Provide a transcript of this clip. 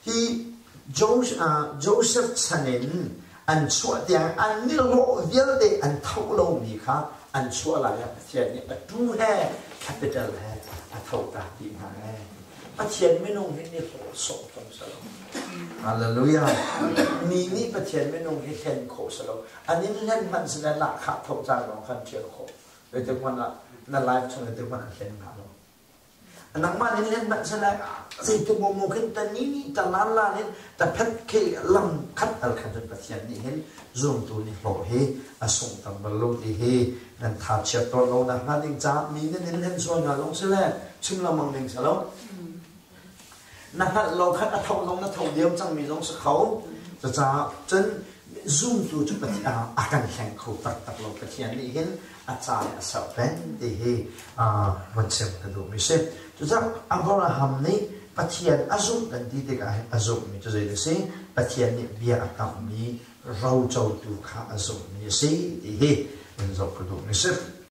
hi Joseph chanin an chua tiang an ni lo vial de an thau lo mi kha an chua la ya pathian ni atu he capital he a thau ta ti ma he pathian me nong ni ho so tom sa lo hallelujah ni pathian me nong hi hen kho sa lo an in len man sa la kha thau chang lo khan thian kho le te kwan na life chang le te kwan hen na lo nang man in len man sa la sei tu mo kin ta ni ta lan la ni ta phat ke lam khat al khat pathian ni hen zoom tu ni ho he asung tam balo ti he nan tha che to lo na ha ding cha mi ne len so na long se le chim la mang ning sa lo na ha lo khat a thau long na thau diam chang mi long sa khau cha cha chen zoom tu chu pathian a kan hang khau tak lo pathian ni hen a cha a sa pen ti he wan sem ta do mi se chu cha Abraham ni pathian azum dan ti te ka azum mi chu zai de se pathian ni bia atam mi rau chau tu kha azum mi se ti he en zo pro do mi se